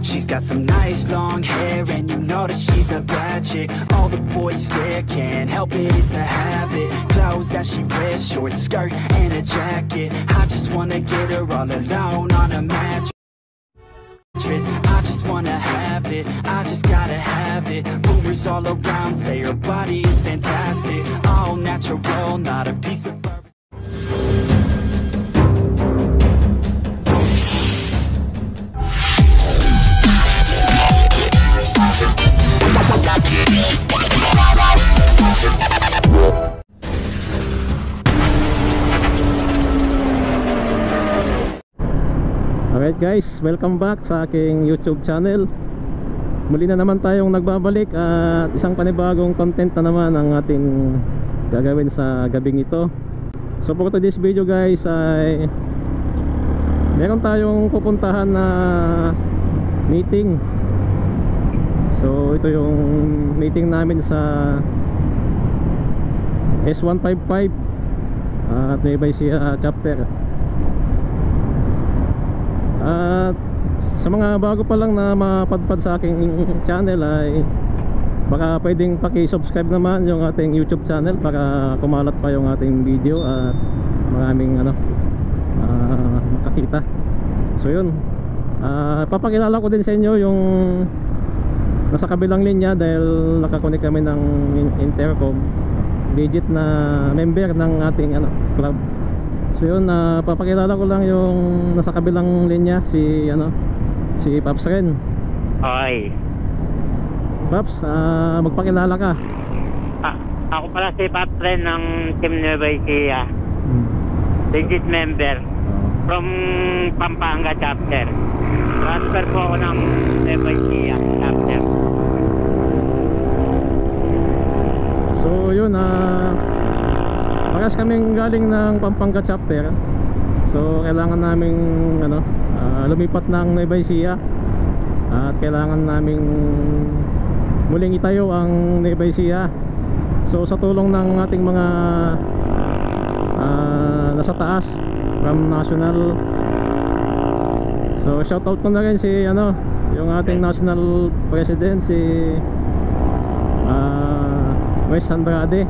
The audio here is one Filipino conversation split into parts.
She's got some nice long hair and you know that she's a bad chick. All the boys stare, can't help it, it's a habit. Clothes that she wears, short skirt and a jacket. I just wanna get her all alone on a mattress. I just wanna have it, I just gotta have it. Rumors all around say her body is fantastic. All natural, not a piece of fur. Alright guys, welcome back sa aking YouTube channel. Muli na naman tayong nagbabalik at isang panibagong content na naman ang ating gagawin sa gabing ito. So for today's video guys ay meron tayong pupuntahan na meeting. So ito yung meeting namin sa S155 at Nueva Ecija chapter. At sa mga bago pa lang na mapadpad sa aking channel ay baka pwedeng paki-subscribe naman yung ating YouTube channel para kumalat pa yung ating video at maraming makakita. So yun, papakilala ko din sa inyo yung nasa kabilang linya dahil nakakunik kami ng intercom, legit na member ng ating club. So yun, papakilala ko lang yung nasa kabilang linya, si Paps Ren. Okay. Paps, magpakilala ka. Ako pala si Paps Ren ng Team Nueva Ecija. Legit member from Pampanga chapter. Transfer po ako ng Nueva Ecija chapter. So yun, parehas kaming galing ng Pampanga chapter. So kailangan naming lumipat ng Nueva Ecija at kailangan naming muling itayo ang Nueva Ecija. So sa tulong ng ating mga nasa taas from national, so shoutout ko na rin si yung ating national president, si Wes Andrade.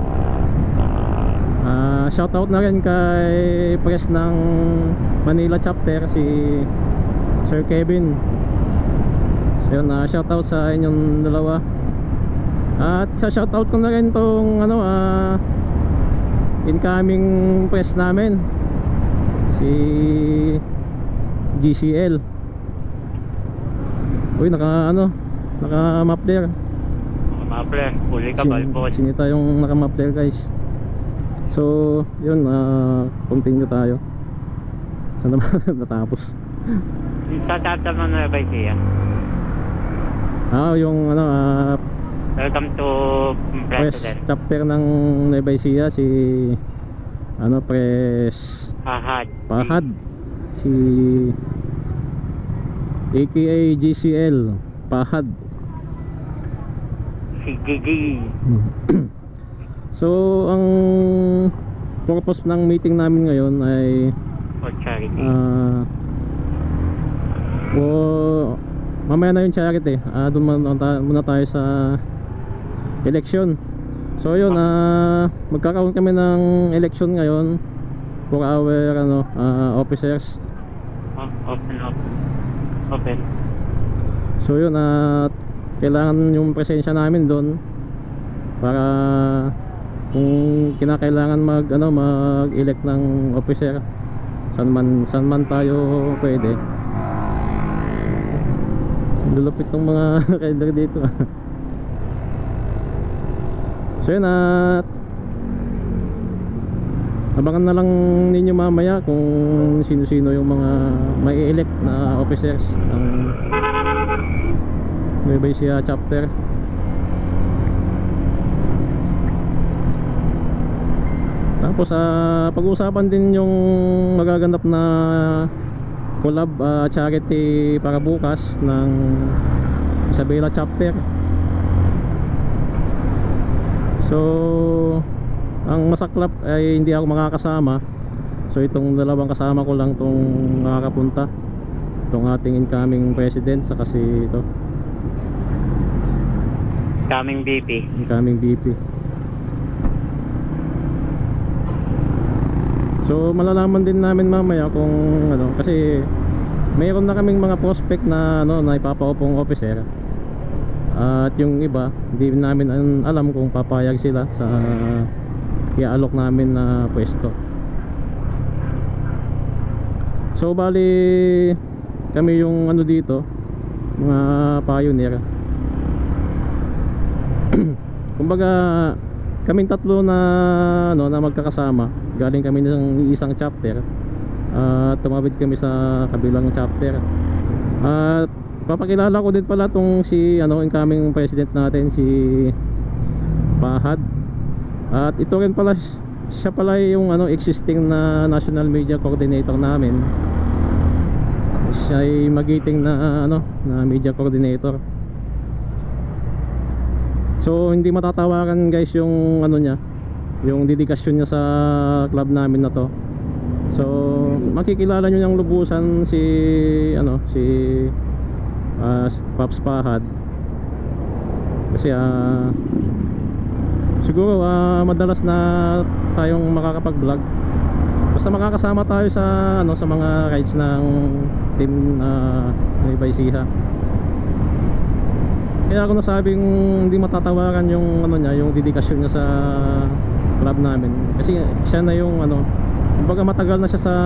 Shoutout na rin kay press ng Manila chapter, si Sir Kevin. So yun, shoutout sa inyong dalawa. At sa shoutout ko na rin tong incoming press namin, si GCL. Uy, naka muffler. Muffler, huli ka balbon. Sinita yung naka muffler guys. So yun, continue tayo. Saan naman natapos? Sa chapter ng Nueva Ecija. Yung Welcome to press President. chapter ng Nueva Ecija, si press Pahad, si aka GCL Pahad, si GG. So ang purpose ng meeting namin ngayon ay For charity. mamaya na yung charity. Doon muna tayo sa election. So yun, magkakaroon kami ng election ngayon for our officers. Open. So yun, kailangan yung presensya namin doon para kung kinakailangan mag-elect ng officer, saan man tayo pwede. Lulupit tong mga rider dito. So yun, abangan na lang ninyo mamaya kung sino-sino yung mga may elect na officers ng Nueva Ecija chapter. Tapos pag-uusapan din yung magaganap na collab charity para bukas ng Isabela chapter. So ang masaklap ay hindi ako makakasama. So itong dalawang kasama ko lang tong makakapunta. itong ating incoming president sa kasi ito Kaming BP. incoming VP. So malalaman din namin mamaya kung ano, kasi mayroon na kaming mga prospect na ano, na ipapaupong officer. At yung iba, hindi namin alam kung papayag sila sa i-alok namin na pwesto. So bali kami yung ano dito, mga pioneer. Kumbaga kaming tatlo na ano, na magkakasama, galing kami ng isang chapter. Tumawid kami sa kabilang chapter. At papakilala ko din pala tong si ano, incoming president natin, si Fahad. At ito rin pala, siya pala yung ano, existing na national media coordinator namin. Siya ay magiting na ano, na media coordinator. So hindi matatawaran guys yung ano niya, yung dedikasyon niya sa club namin na to. So makikilala nyo yung lubusan si ano, si Pops Fahad. Kasi siguro madalas na tayong makakapag-vlog. Basta makakasama tayo sa ano, sa mga rides ng team Nueva Ecija. Kaya ako nasabing hindi matatawaran yung ano niya, yung dedikasyon niya sa club namin. Kasi siya na yung ano, kumbaga matagal na siya sa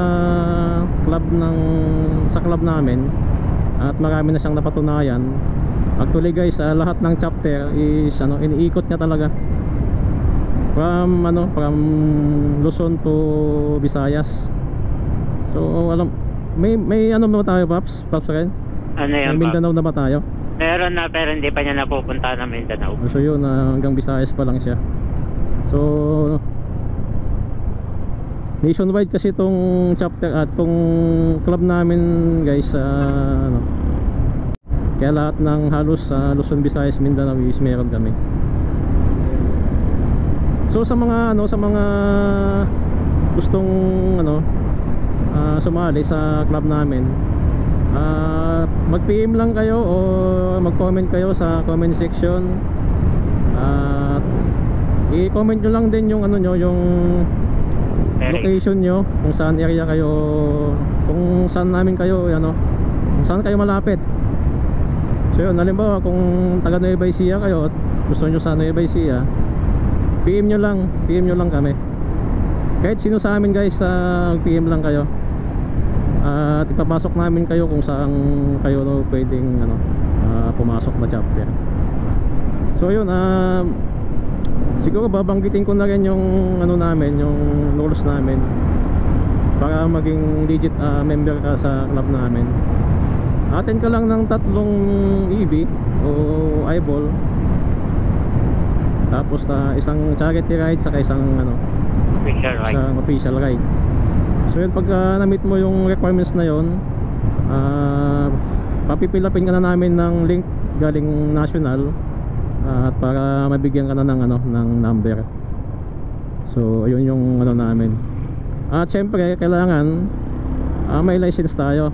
club namin at marami na siyang napatunayan. Actually guys, lahat ng chapter is ano, iniikot niya talaga. From Luzon to Visayas. So alam, may ano na ba tayo, Pops rin? Ano yan, May Mindanao na ba tayo? Meron na, pero hindi pa niya napupunta ng Mindanao. So yun, hanggang Visayas pa lang siya. So nationwide kasi itong chapter at itong club namin guys. Ano, kaya lahat ng halos Luzon, Visayas, Mindanao is meron kami. So sa mga ano, sa mga gustong ano, sumali sa club namin, mag-PM lang kayo o mag-comment kayo sa comment section. I-comment nyo lang din yung ano nyo, yung location nyo, kung saan area kayo, kung saan namin kayo ano, kung saan kayo malapit. So yun, halimbawa kung taga Nueva Ecija kayo at gusto nyo sa Nueva Ecija, PM nyo lang kami. Kahit sino sa amin guys, PM lang kayo. At ipapasok namin kayo kung saan kayo pwedeng ano, pumasok na chapter. So yun, siguro babanggitin ko na rin yung ano namin, yung rules namin para maging legit member ka sa club namin. Attend ka lang ng 3 EB o eyeball, tapos isang charity ride saka isang ano, isang official ride. So yun, pag na-meet mo yung requirements na yun, papipilapin ka na namin ng link galing national, at para mabigyan ka na ng ano, ng number. So ayun yung ano namin. At syempre kailangan may license tayo.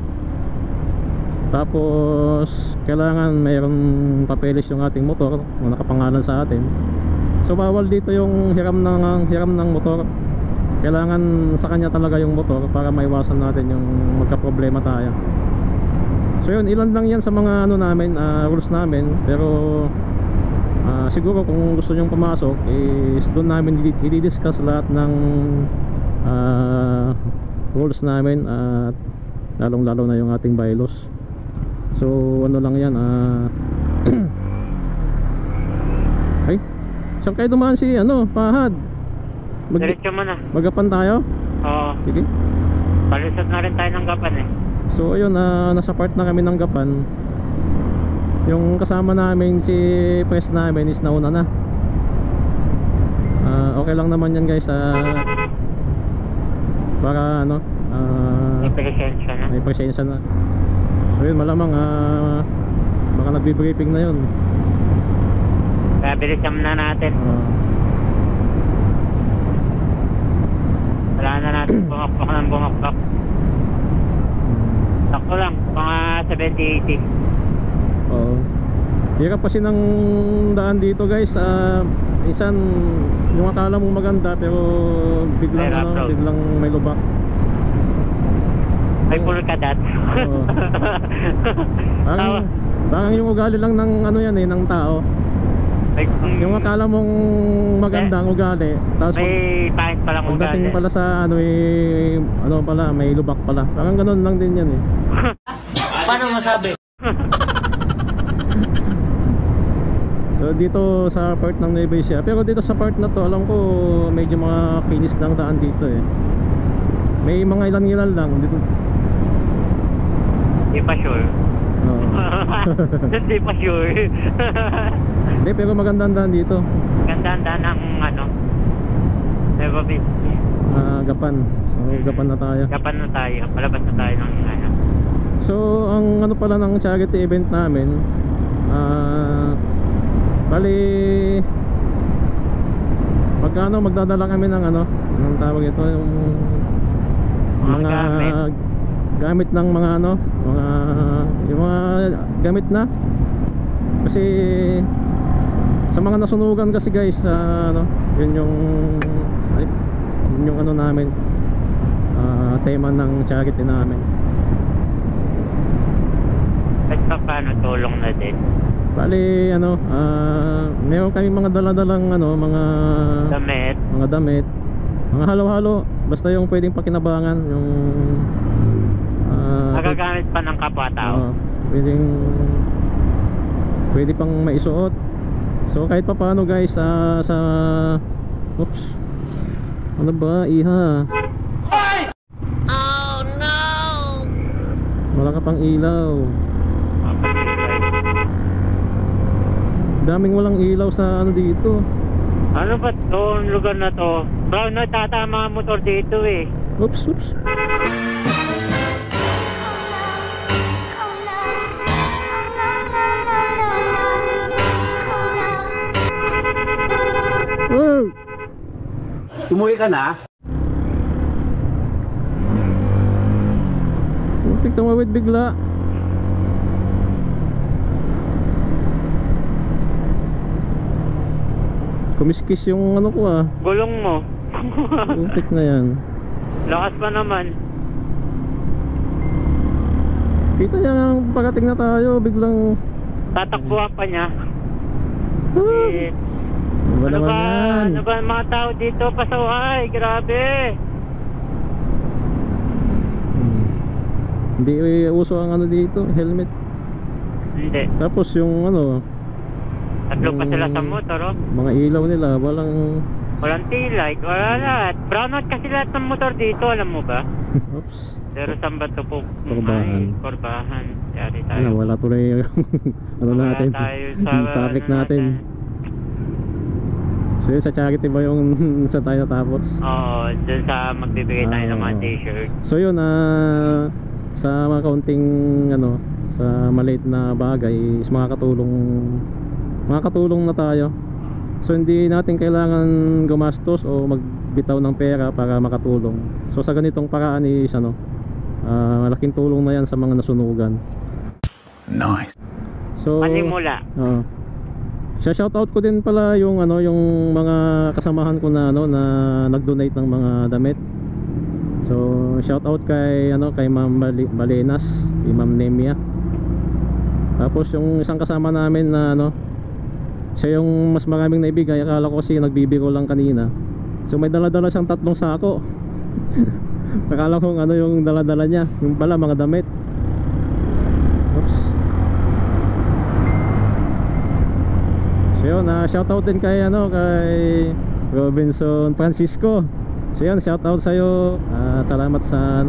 Tapos kailangan mayroon papeles yung ating motor na nakapangalan sa atin. So bawal dito yung hiram ng motor. Kailangan sa kanya talaga yung motor para maiwasan natin yung magka-problema tayo. So yun, ilan lang yan sa mga ano namin, rules namin. Pero siguro kung gusto nyong pumasok is doon namin i-discuss lahat ng rules namin, at lalong lalo na yung ating bylaws. So ano lang yan, ay, saan kayo dumaan si ano, Fahad? Diretso mo na. Magapan tayo? Oo. Sige. Palisod na rin tayo ng Gapan eh. So ayun, nasa part na kami ng Gapan. Yung kasama namin, si press namin is nauna na. Okay lang naman yan guys, para ano, May presensya na. may presensya na. So yun, malamang baka nagbi-briefing na yun. Kaya bilisan na natin. Wala na natin bumakbak ng bumakbak. Sakto lang. Mga 70-80. Oo. Hirap kasi ng daan dito guys. Isan yung akala mong maganda pero biglang May rough road. biglang may lubak. Ay, puro kadat. Oo. Parang yung ugali lang ng ano yan ng tao. Yung akala mong magandang ugali, tapos may pahit palang pagdating ugali. pala sa ano pala, may lubak pala. Parang ganun lang din yan Paano masabi? So dito sa part ng Nueva Ecija, pero dito sa part na to, alam ko medyo mga kinis ng daan dito May mga ilan-ilan lang dito. Hindi pa sure. Oo. Hindi pa sure. Hindi, pero magandang daan dito. Ganda-ganda ng ano, Nueva Ecija. Gapan. So gapan na tayo. Gapan na tayo. Palabas na tayo ng ano. So ang ano pala ng charity event namin, bali pagkano magdadala kami ng anong tawag ito, yung mga gamit ng mga yung mga gamit na, kasi sa mga nasunugan kasi guys, yun yung namin, tema ng charity namin. At paano tulong na din. Bali meron kami mga dala-dalang mga Damit. mga halo-halo, basta yung pwedeng pakinabangan, yung Nagagamit pa ng kapwa-tao. pwede pang maisuot. So kahit pa paano guys, sa oops, ano ba iha? Oh no! Wala ka pang ilaw. Daming walang ilaw sa dito. Ano ba itong lugar na to? Bro, tatama ang motor dito Oops. Oh! Umuwi ka na? Muntik tumawid bigla. Kumiskis yung ko Gulong mo. Muntik na yan. Lakas pa naman. Kita niya ang pagdating na tayo, biglang Tatakbuhan pa niya. Ano ba naman yan? Ano ba ang mga tao dito? Pasaway, grabe. Hindi uso ang dito, helmet. Hindi. Tapos yung Tatlo pa sila sa motor mga ilaw nila, walang taillight, wala lahat. Brownout kasi lahat ng motor dito, alam mo ba? oops. Pero saan ba ito po? Korbahan. Korbahan. Yari tayo. Wala tuloy Wala natin. tayo sa Traffic natin. So yun, sa charity ba yung saan tayo natapos? Oo, dun sa magbibigay tayo ng mga t-shirt. So yun, sa mga kaunting sa maliit na bagay is makakatulong na tayo. So hindi natin kailangan gumastos o magbitaw ng pera para makatulong. So sa ganitong paraan is malaking tulong na yan sa mga nasunugan. Nice. So Manimula. sa shoutout ko din pala yung yung mga kasamahan ko na na nag-donate ng mga damit. So shoutout kay kay Ma'am Balenas, si Ma'am Nemia. Tapos yung isang kasama namin na siya yung mas maraming naibigay. Akala ko kasi nagbibiro lang kanina. So may dala-dala siyang 3 sako. Akala ko yung dala-dala niya, yung pala mga damit. Oops. So yun, shoutout din kay kay Robinson Francisco. So yun, shoutout sa'yo. Salamat sa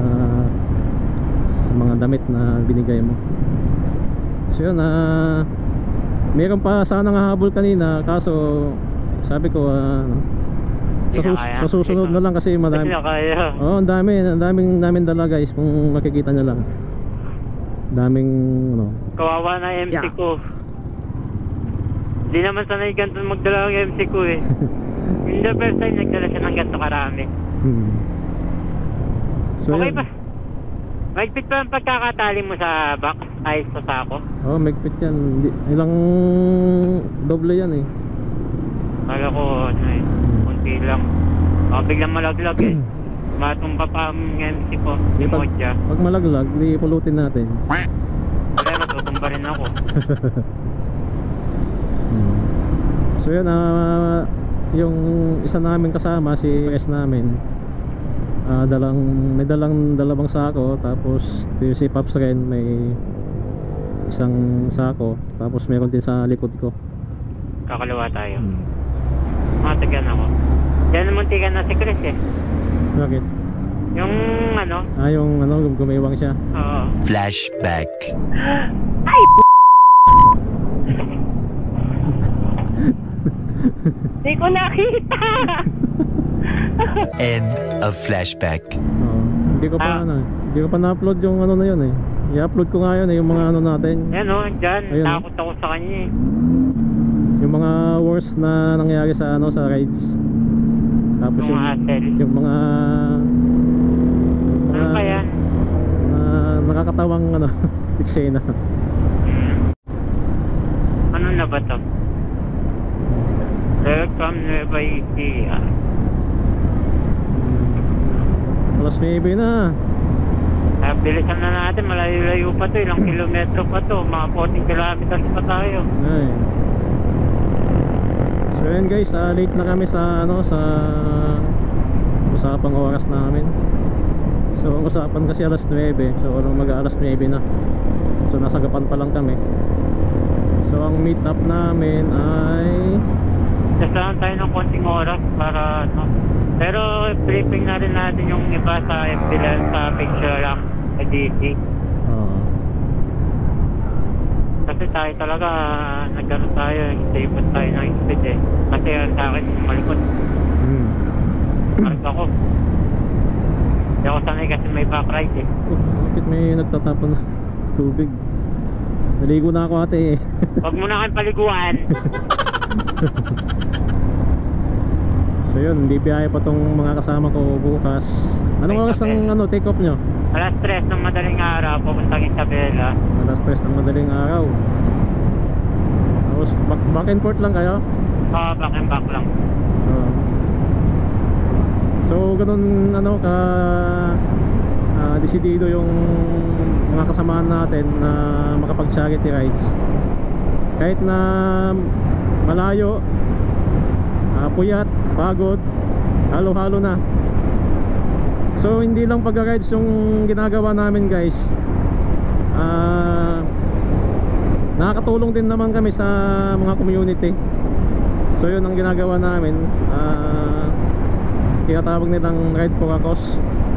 sa mga damit na binigay mo. So yun, meron pa sana nga habol kanina, kaso sabi ko sa susunod na lang kasi madami. Ang daming dala guys, kung makikita nyo lang. Daming Kawawa na MC ko. Hindi naman sanay ganito magdala ng MC ko Hindi the first time nagdala siya ng ganito karami. So Okay yun. ba? Mahigpit pa ang pagkakatali mo sa box, ayos sa sako. Oo, magpit yan. Ilang doble yan eh. Kala ko, ano eh, kunti lang. Baka biglang malaglag eh. Matumba pa ang MC ko, si Modja. Pag malaglag, di pulutin natin. Wala, matutumba rin ako. So yun, yung isa namin kasama, si S namin, may dalang dalawang sako. Tapos si Pops rin may isang sako. Tapos meron din sa likod ko. Kakalawa tayo. Matagyan ako. Diyan muntikan na si Chris eh. Bakit? Yung ano? Yung gumiwang siya. Oo. Flashback. Ay! Hindi ko nakita. End of flashback. Hindi ko pa hindi ko pa na-upload yung ano na yun eh. I-upload ko nga yun eh, yung mga ano natin. Yan o, dyan. Ayun, Takot ako sa kanya eh. Yung mga worst na nangyari sa sa rides. Tapos Yung hassle. yung mga Ano pa yan? nakakatawang eksena. Ano na ba to? Welcome Nueva Ecija. Alas 9 na. Bilisan na natin, malayo-layo pa to, ilang kilometro pa to, mga 14 kilometers pa tayo. Ay. So yun guys, late na kami sa sa usapang oras namin. So ang usapan kasi alas 9. So mag-alas 9 na. So nasa Gapan pa lang kami. So ang meet up namin ay Kasahan tayo ng konting oras para pero briefing na rin natin yung iba sa FB lang, sa picture lang sa DC. Kasi tayo talaga nagano tayo, save tayo ng speed eh. Kasi sa akin malikot. Mark ako. Hindi ako sanay kasi may back ride eh. Bakit may nagtatapon na tubig? Naligo na ako ate eh. Huwag mo na kang paliguan. So yun, hindi biyahe pa tong mga kasama ko bukas. Anong oras ang take off nyo? Alas 3 ng madaling araw, pupuntang Isabela. Alas 3 ng madaling araw. Tapos back and forth lang kayo? Oo, back and back lang. So ganun ka desidido yung mga kasamahan natin na makapag-charity rides. Kahit na malayo, puyat, pagod, halo-halo na. So hindi lang pag-rides yung ginagawa namin guys. Nakakatulong din naman kami sa mga community. So yun ang ginagawa namin. Tinatawag nilang Ride for a Cause.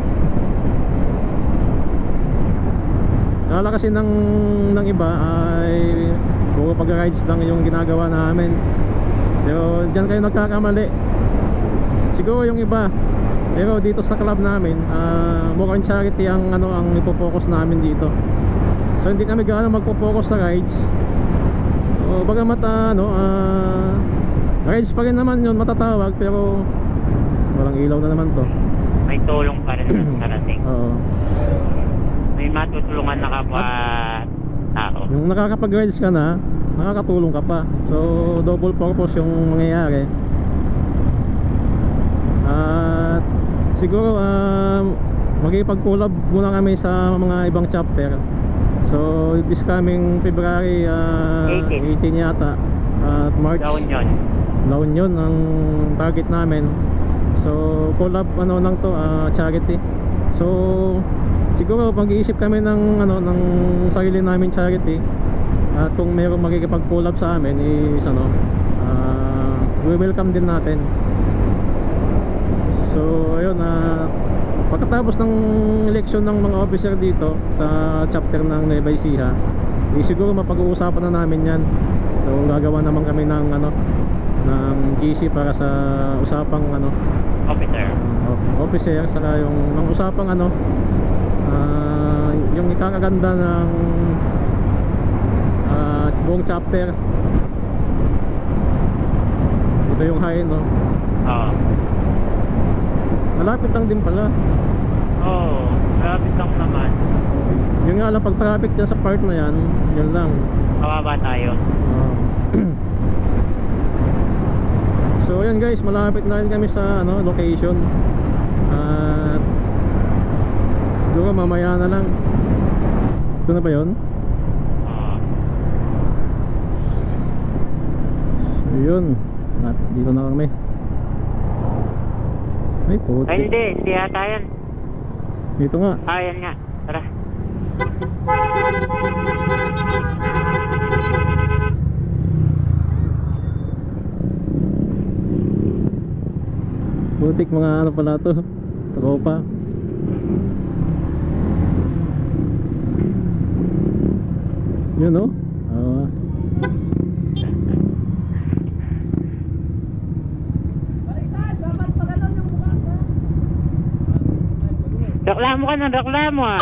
Kala kasi ng iba ay puro pag-rides lang yung ginagawa namin. Pero dyan kayo nagkakamali. Siguro yung iba. Pero dito sa club namin, more on charity ang ang ipo-focus namin dito. So hindi kami gaano magpo-focus sa rides. So bagamat rides pa rin naman yun matatawag, pero walang ilaw na naman to. May tulong pa rin sa karating. Oo. May matutulungan na kapwa tao. Yung nakakapag-rides ka na, nakakatulong ka pa. So double purpose yung mangyayari. At siguro magkikipag-collab muna kami sa mga ibang chapter. So this coming February 18 yata at March La Union ang target namin. So collab lang to, charity. So siguro mag-iisip kami ng ng sarili namin charity. At kung mayroong makikipag-collab sa amin is we welcome din natin. So ayun, pagkatapos ng election ng mga officer dito sa chapter ng Nueva Ecija, siguro mapag-uusapan na namin yan. So gagawa naman kami ng ng GC para sa usapang officer, saka yung usapang yung ikakaganda ng buong chapter. Ito yung high, no? Oo. Malapit lang din pala. Oo, malapit lang naman. Yun nga lang, pag traffic dyan sa part na yan, yun lang. Kawawa tayo. So yan guys, malapit na rin kami sa location. At siguro mamaya na lang. Ito na ba yun? So yun. At dito na kami. Ay puti. Ay hindi yata yan. Dito nga. Yan nga, tara. Butik mga ano pala to, tropa. Yun o. Reklamo ka ng reklamo ah.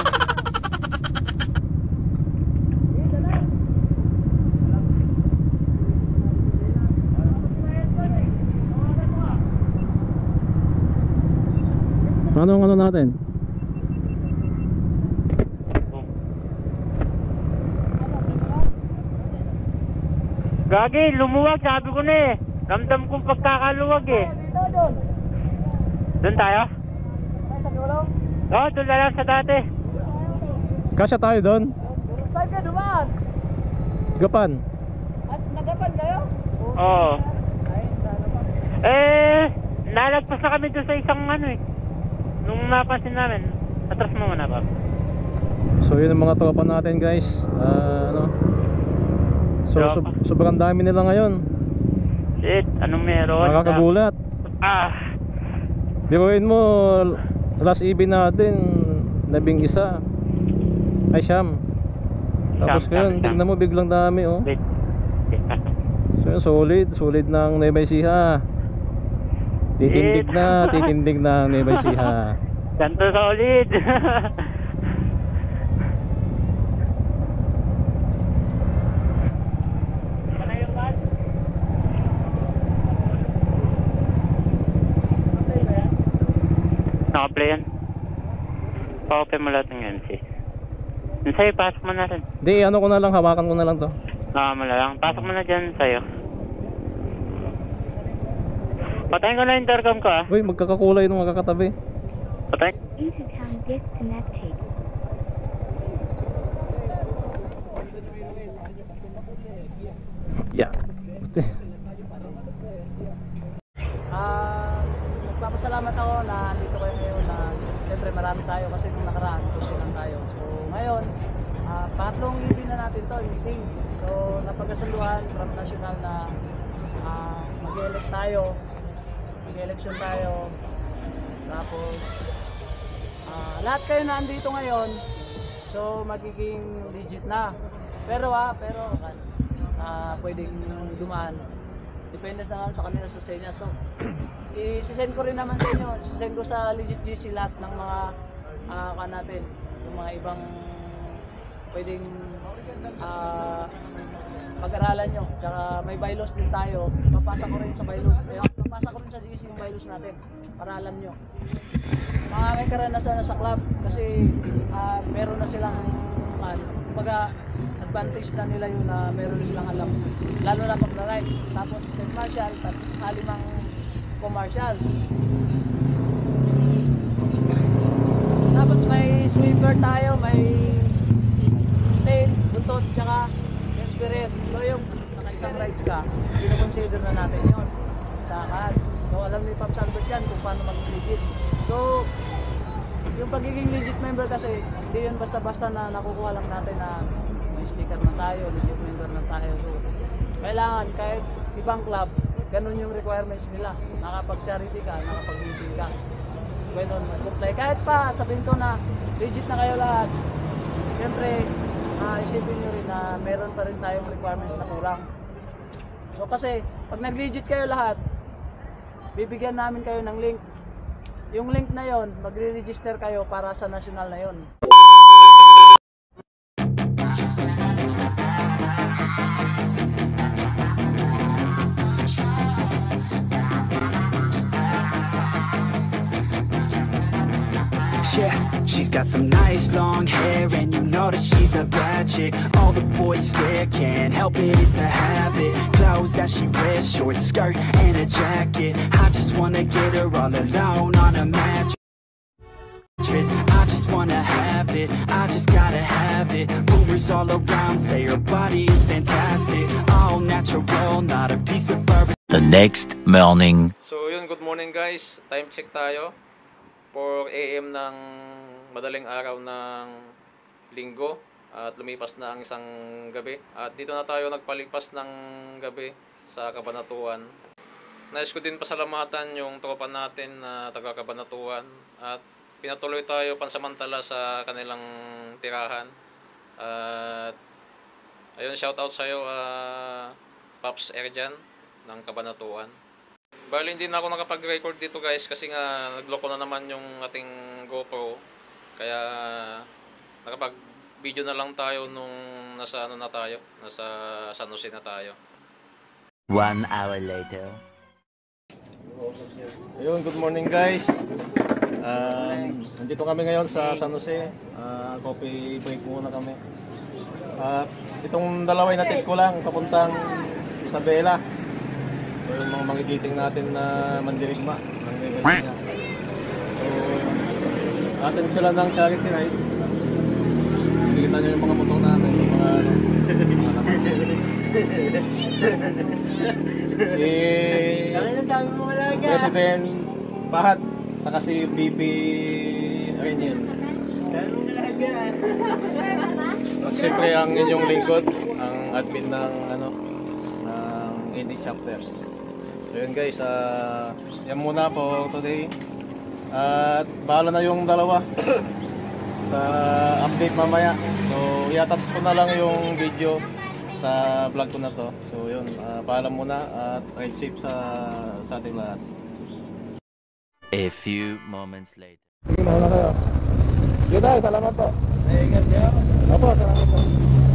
Anong ano natin? Gagi, lumuwag, sabi ko na eh. Ramdam kong pagkakaluwag eh. Dito, doon. Doon tayo? Ay, sa dulo. Oo, doon na lang sa dati. Kasya tayo doon. Saan ka dumaan? Gapan. Nagapan kayo? Oo. Nalagpas na kami doon sa isang ano eh. Nung napansin namin, atras mo muna ba? So yun ang mga tropa natin guys. Sobrang dami nila ngayon. Shit, anong meron? Nakakagulat. Biruin mo, last EV natin 11 ay siyam. Tapos ngayon, tignan mo, biglang dami oh. Wait. So yun, solid ng Nueva Ecija. Titindig na Nueva Ecija. Ganto solid. Naka-play yan. Pa-open mo lahat ng MC. Sa'yo, pasok mo na rin. Di, ano ko na lang, hawakan ko na lang to. Mo na lang. Pasok mo na dyan sa'yo. Patayin ko na yung intercom ko ah. Uy, magkakakulay nung magkakatabi. Patayin. Intercom disconnected. Yeah. Nagpapasalamat ako na nandito kayo ngayon na siyempre marami tayo kasi nung nakaraan kasi lang tayo. So ngayon, pangatlong evening na natin to, meeting. So napagkasunduan from national na mag-elect tayo, mag-election tayo. Tapos lahat kayo na andito ngayon, so magiging legit na. Pero pwedeng dumaan. Depende na lang sa kanila sa senya. So i-send ko rin naman sa inyo, i-send ko sa Legit GC lahat ng mga natin, yung mga ibang pwedeng pag-aralan nyo. Tsaka may bylaws din tayo, papasa ko rin sa bylaws, papasa ko rin sa GC yung bylaws natin para alam nyo. Mga may karanasan na sa club kasi meron na silang kumbaga advantage na nila yun na meron silang alam, lalo na pag na-ride. Tapos commercial, tapos halimang commercials. Tapos may sweeper tayo, may tail, butot, tsaka spirit. So yung naka-isang rides ka, pinakonsider na natin yun sa akad. So alam ni Pops Albert yan kung paano mag-legit. So yung pagiging legit member kasi hindi yun basta-basta na nakukuha lang natin na may sticker na tayo, legit member na tayo. So kailangan kahit ibang club, ganun yung requirements nila. Nakapag-charity ka, nakapag-meeting ka, ganun mag-comply. Kahit pa sabihin ko na legit na kayo lahat, siyempre isipin nyo rin na meron pa rin tayong requirements na kulang. So kasi pag nag-legit kayo lahat, bibigyan namin kayo ng link. Yung link na yon, magre-register kayo para sa national na yon. Yeah, she's got some nice long hair, and you know that she's a bad chick. All the boys stare, can't help it, it's a habit. Clothes that she wears, short skirt and a jacket. I just wanna get her all alone on a mattress. I just wanna have it, I just gotta have it. Rumors all around say her body is fantastic. All natural, not a piece of fur. The next morning. So yun, good morning guys. Time check tayo. 4 AM ng madaling araw ng linggo. At lumipas na ang isang gabi. At dito na tayo nagpalipas ng gabi sa Cabanatuan. Nais ko din pasalamatan yung tropa natin na taga Cabanatuan. At pinatuloy tayo pansamantala sa kanilang tirahan. At ayun, shoutout sa'yo, Pops Erjan ng Cabanatuan. Bali, hindi na ako nakapag-record dito guys kasi nga nagloko na naman yung ating GoPro. Kaya nakapag-video na lang tayo nung nasa ano na tayo, nasa San Jose na tayo. 1 hour later. Ayun, good morning guys. Nandito kami ngayon sa San Jose. Coffee break muna kami. Itong dalaway natin ko lang papuntang Isabela. So, yung mga magigiting natin na mandirigma ng Nueva Ecija. So, atin sila ng charity ride. Nakikita nyo yung mga motor natin, yung mga si President Pahat, saka si BP Ariniel. Siyempre ang inyong lingkod, ang admin ng ng ND chapter. So yun guys, yan muna po today. At bahala na yung dalawa sa update mamaya. So i-attach ko na lang yung video sa vlog ko na to. So yun, paalam muna at ride safe sa ating lahat. A few moments later. Sige, mauna kayo. Sige tayo, salamat po. Ingat kayo. Opo, salamat po.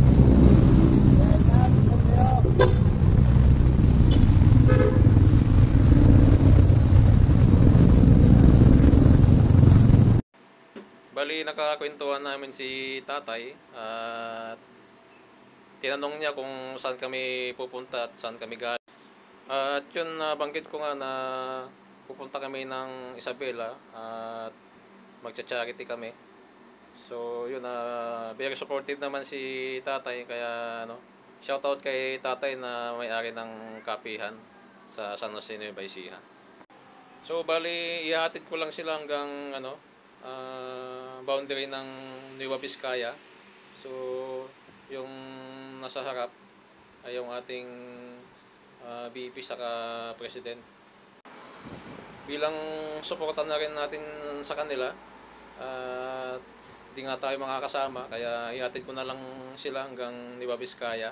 Bali, nakakwentuhan namin si tatay at tinanong niya kung saan kami pupunta at saan kami galing. At yun, banggit ko nga na pupunta kami ng Isabela at magcha-charity kami. So yun, very supportive naman si tatay, kaya shoutout kay tatay na may-ari ng kapihan sa San Jose, Nueva Ecija. So bali, ihahatid ko lang sila hanggang boundary ng Nueva Vizcaya. So yung nasa harap ay yung ating BP saka President. Bilang suporta na rin natin sa kanila, di nga tayo makakasama, kaya ihatid ko na lang sila hanggang Nueva Vizcaya.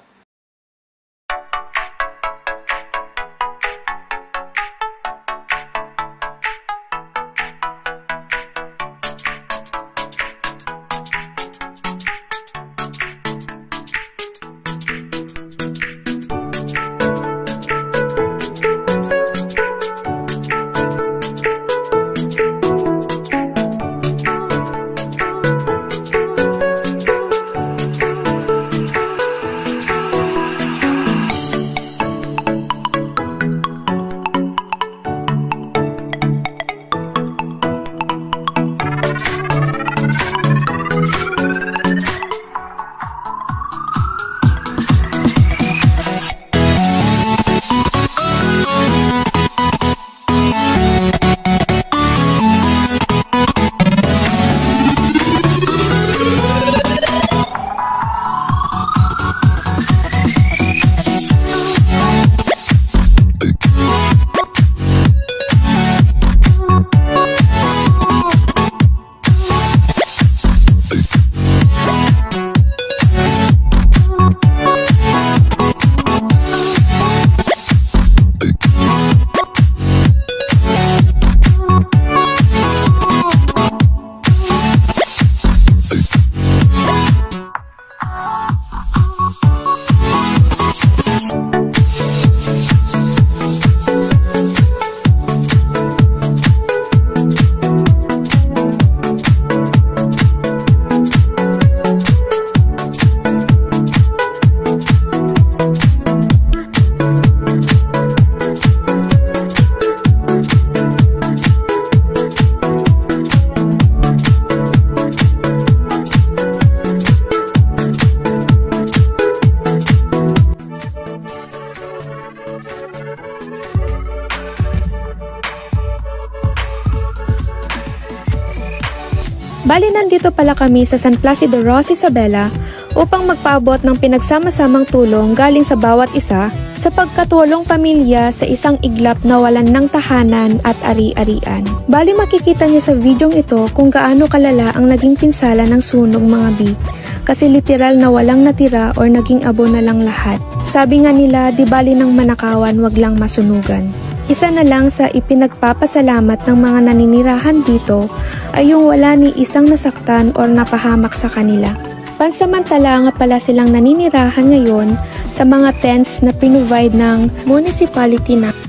Bali nandito pala kami sa San Placido Ross, Isabela upang magpaabot ng pinagsama-samang tulong galing sa bawat isa sa pagkatulong pamilya sa isang iglap na walan ng tahanan at ari-arian. Bali makikita nyo sa videong ito kung gaano kalala ang naging pinsala ng sunog mga bi, kasi literal na walang natira or naging abo na lang lahat. Sabi nga nila, di bali ng manakawan wag lang masunugan. Isa na lang sa ipinagpapasalamat ng mga naninirahan dito ay yung wala ni isang nasaktan or napahamak sa kanila. Pansamantala nga pala silang naninirahan ngayon sa mga tents na pinrovide ng municipality na